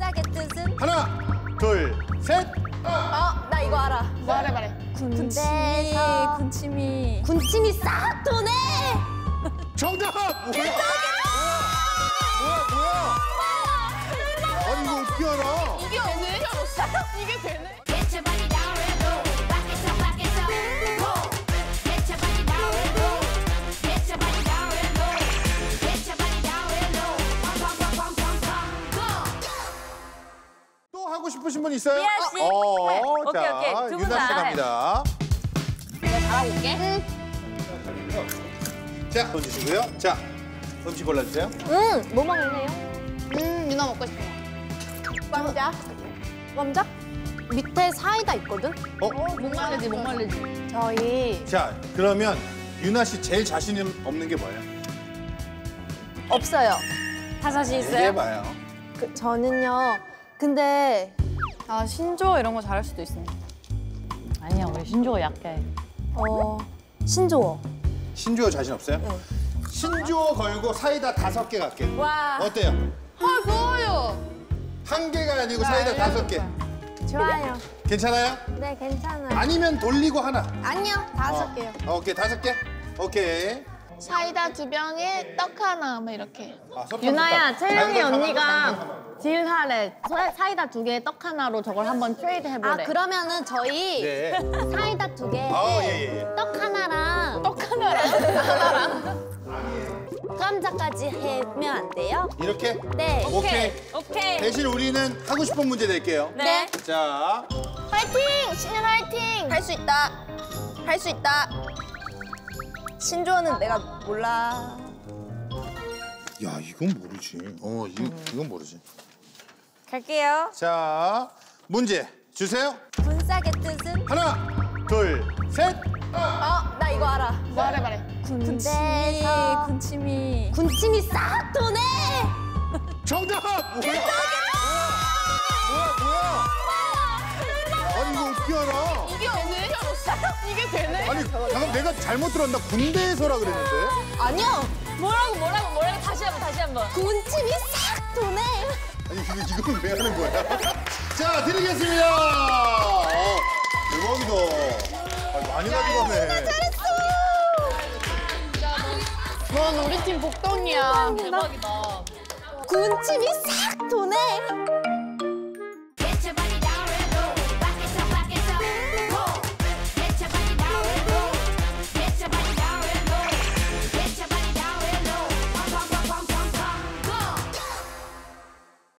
군짝의 뜻은? 하나, 둘, 셋. 나 이거 알아. 말해. 군침이. 군침이 싹 도네. 정답! 뭐야? 아니 이거 어떻게 알아? 이게 되네? 이게 되네? 또 하고 싶으신 분 있어요? 미아 씨. 오케이, 자, 오케이. 두분 유나 씨 다. 갑니다. 내가 잘하고 올게. 자, 손 주시고요. 자, 음식 골라주세요. 뭐 먹을래요? 유나 먹고 싶어. 감자. 감자? 밑에 사이다 있거든? 못 말리지. 저희 자, 그러면 유나 씨 제일 자신 없는 게 뭐예요? 없어요. 다 자신 있어요? 얘기해봐요. 저는요. 근데 아, 신조어 이런 거 잘할 수도 있어. 아니야, 우리 신조어 약해. 신조어. 신조어 자신 없어요? 응. 신조어 걸고 사이다 5개 갈게. 와. 어때요? 좋아요. 1개가 아니고 사이다 5개. 좋아요. 괜찮아요? 네, 괜찮아요. 아니면 돌리고 하나. 아니요, 5개요. 오케이, 5개? 오케이. 사이다 2병에 떡 하나, 뭐 이렇게. 유나야, 채영이 언니가 딜하래. 사이다 2개에 떡 하나로 저걸 한번 트레이드 해보래. 그러면은 저희 네. 사이다 2개, 예. 떡 하나랑 감자까지 하면 안 돼요? 이렇게? 네. 오케이. 대신 우리는 하고 싶은 문제 낼게요. 네. 자, 화이팅! 신년 화이팅! 할 수 있다. 할 수 있다. 신조어는 내가 몰라. 야, 이건 모르지. 이건 모르지. 갈게요. 자, 문제 주세요. 군짝의 뜻은? 하나, 둘, 셋. 나 이거 알아. 말해. 군침이. 군침이 싹 도네. 정답! 뭐야? 아니 이거 어떻게 알아? 이게 되네? 이게 되네? 아니 방금 내가 잘못 들었나? 군대에서라 그랬는데. 아니요. 뭐라고 다시 한번. 군침이 싹 도네. 아니 이걸 왜 하는 거야? 자, 드리겠습니다. 대박이다. 많이 가져가네. 잘했어. 넌 우리 팀 복덩이야. 대박이다. 군침이 싹 도네.